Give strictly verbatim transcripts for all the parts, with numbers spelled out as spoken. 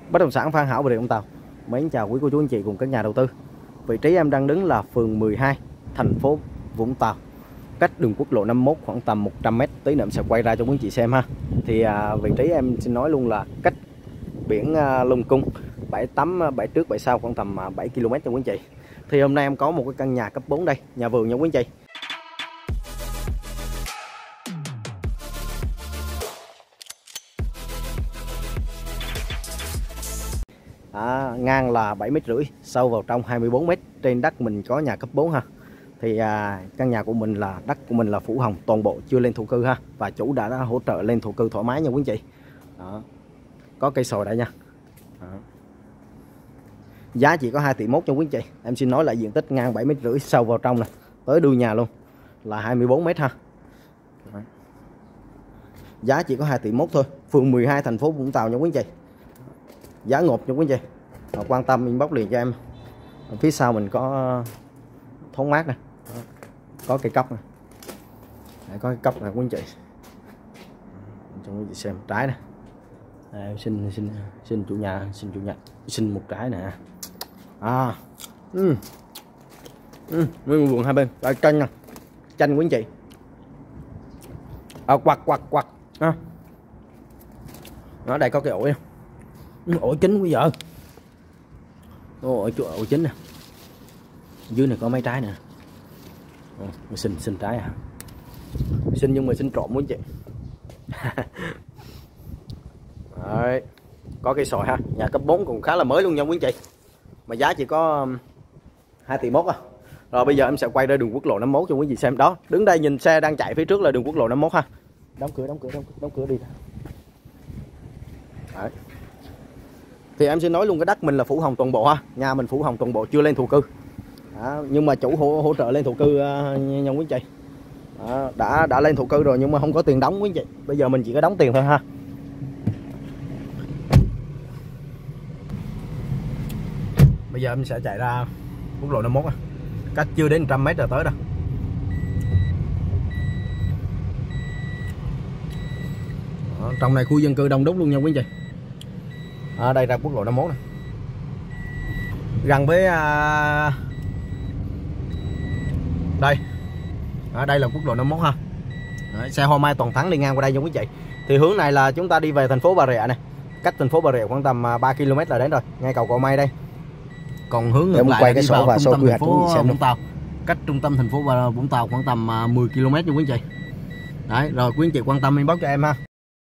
Bất động sản Phan Hảo Bà Rịa Vũng Tàu. Mến chào quý cô chú anh chị cùng các nhà đầu tư. Vị trí em đang đứng là phường mười hai, thành phố Vũng Tàu, cách đường quốc lộ năm mươi mốt khoảng tầm một trăm mét. Tí nữa em sẽ quay ra cho quý anh chị xem ha. Thì à, vị trí em xin nói luôn là cách biển à, Lung Cung bảy tám bảy trước bảy sau khoảng tầm à, bảy ki lô mét cho quý anh chị. Thì hôm nay em có một cái căn nhà cấp bốn đây, nhà vườn nha quý anh chị. À, ngang là bảy mét rưỡi, sâu vào trong hai mươi bốn mét. Trên đất mình có nhà cấp bốn ha. Thì à, căn nhà của mình là đất của mình là phủ hồng toàn bộ, chưa lên thổ cư ha. Và chủ đã, đã hỗ trợ lên thổ cư thoải mái nha quý anh chị. Đó. Có cây sồi đây nha. Đó. Giá chỉ có hai tỷ mốt cho quý anh chị. Em xin nói là diện tích ngang bảy mét rưỡi, sâu vào trong này tới đuôi nhà luôn là hai mươi bốn mét ha. Đó. Giá chỉ có hai tỷ mốt thôi. Phường mười hai thành phố Vũng Tàu nha quý anh chị. Giá ngộp cho quý anh chị. Và quan tâm inbox liền cho em. Ở phía sau mình có thoáng mát nè, có cây cốc nè, có cái cốc này quý anh chị. Cho quý anh chị xem trái nè. Đây, xin xin xin chủ nhà, xin chủ nhà xin một trái nè. À, ừ, ừ, nguyên vườn hai bên, đây chanh nè, chanh quý anh chị. À, quặt quặt quặt ha. Ở đây có cái ổi, ổi chín bây giờ. Ổi ổi chín nè. Dưới này có mấy trái nè. Ồ, xin xin trái à. Xin nhưng mà xin trộm quý anh chị. Đấy. Có cây sồi ha. Nhà cấp bốn cũng khá là mới luôn nha quý anh chị. Mà giá chỉ có hai tỷ mốt à. Rồi bây giờ em sẽ quay ra đường quốc lộ năm mươi mốt cho quý anh chị xem. Đó, đứng đây nhìn xe đang chạy phía trước là đường quốc lộ năm mươi mốt ha. Đóng cửa, đóng cửa, đóng cửa, đóng cửa đi. Đấy. Thì em xin nói luôn cái đất mình là phủ hồng toàn bộ ha. Nhà mình phủ hồng toàn bộ, chưa lên thổ cư. Đó, nhưng mà chủ hỗ, hỗ trợ lên thổ cư uh, nha quý anh chị. Đó, đã đã lên thổ cư rồi nhưng mà không có tiền đóng quý anh chị. Bây giờ mình chỉ có đóng tiền thôi ha. Bây giờ em sẽ chạy ra quốc lộ năm mươi mốt, cách chưa đến một trăm mét rồi tới đâu. Đó, trong này khu dân cư đông đúc luôn nha quý anh chị. À, đây ra quốc lộ năm mươi mốt này, gần với à... đây. À, đây là quốc lộ năm mươi mốt ha. Đấy, xe Hoa Mai toàn thắng đi ngang qua đây nha quý anh chị. Thì hướng này là chúng ta đi về thành phố Bà Rịa này, cách thành phố Bà Rịa khoảng tầm ba ki lô mét là đến rồi, ngay cầu Cò Mây đây. Còn hướng ngược lại quay cái đi sổ vào và trung sổ tâm quy thành hoạch phố xem Vũng Tàu, cách trung tâm thành phố Vũng Tàu khoảng tầm mười ki lô mét nha quý anh chị. Đấy, rồi quý anh chị quan tâm inbox cho em ha.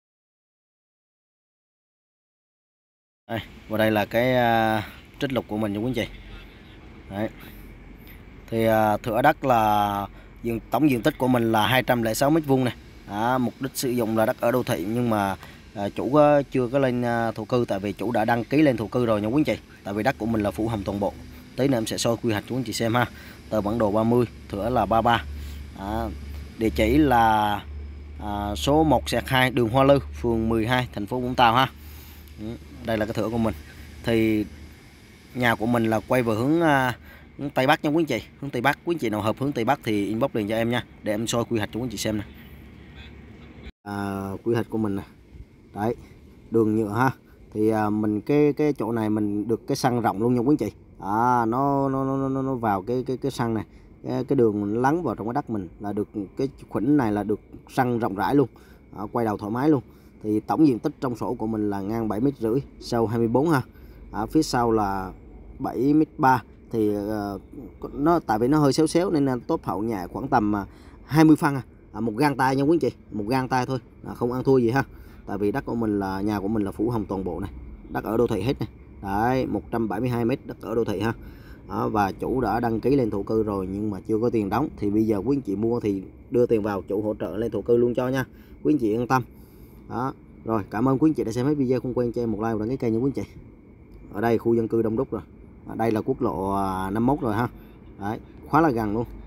Đây, và đây là cái uh, trích lục của mình nha quý anh chị. Đấy. Thì uh, thửa đất là diện, tổng diện tích của mình là hai trăm lẻ sáu mét vuông này. À, mục đích sử dụng là đất ở đô thị nhưng mà uh, chủ uh, chưa có lên uh, thổ cư, tại vì chủ đã đăng ký lên thổ cư rồi nha quý anh chị. Tại vì đất của mình là phủ hồng toàn bộ. Tí nữa em sẽ soi quy hoạch cho quý anh chị xem ha. Tờ bản đồ ba mươi, thửa là ba mươi ba. À, địa chỉ là uh, số một xẹt hai đường Hoa Lư, phường mười hai, thành phố Vũng Tàu ha. Đây là cái thửa của mình. Thì nhà của mình là quay về hướng, uh, hướng Tây Bắc nha quý anh chị. Hướng Tây Bắc, quý anh chị nào hợp hướng Tây Bắc thì inbox liền cho em nha, để em soi quy hoạch cho quý anh chị xem nè. À, quy hoạch của mình nè. Đấy, đường nhựa ha. Thì uh, mình cái cái chỗ này mình được cái xăng rộng luôn nha quý anh chị. À, nó nó nó nó vào cái cái cái xăng này. Cái, cái đường lắng vào trong cái đất mình là được cái khuỷnh này là được xăng rộng rãi luôn. À, quay đầu thoải mái luôn. Thì tổng diện tích trong sổ của mình là ngang bảy mét rưỡi, sâu hai mươi bốn ha. Ở phía sau là bảy mét ba. Thì uh, nó tại vì nó hơi xéo xéo nên tốt hậu nhà khoảng tầm uh, hai mươi phân à. À, một gang tay nha quý anh chị, một gang tay thôi, à, không ăn thua gì ha. Tại vì đất của mình là nhà của mình là phủ hồng toàn bộ này, đất ở đô thị hết này. Đấy, một trăm bảy mươi hai mét đất ở đô thị ha. Đó, và chủ đã đăng ký lên thổ cư rồi nhưng mà chưa có tiền đóng. Thì bây giờ quý anh chị mua thì đưa tiền vào, chủ hỗ trợ lên thổ cư luôn cho nha, quý anh chị yên tâm. Đó, rồi cảm ơn quý anh chị đã xem hết video. Không quên cho em một like và đăng ký kênh nha quý anh chị. Ở đây khu dân cư đông đúc rồi. Ở đây là quốc lộ năm mươi mốt rồi ha. Đấy, khá là gần luôn.